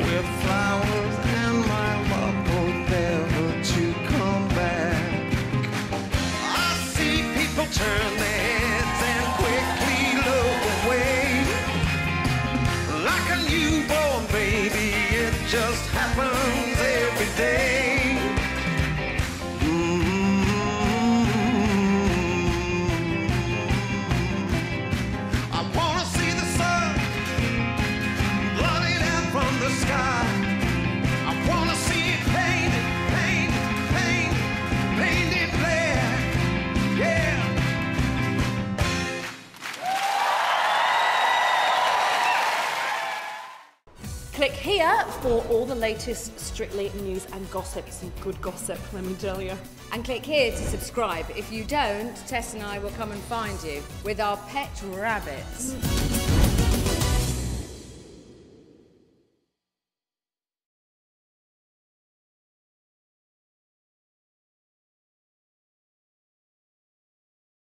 with flowers and my love will never to come back. I see people turn their heads and quickly look away. Like a newborn baby, it just happens every day. Click here for all the latest Strictly news and gossip. Some good gossip, let me tell you. And click here to subscribe. If you don't, Tess and I will come and find you with our pet rabbits.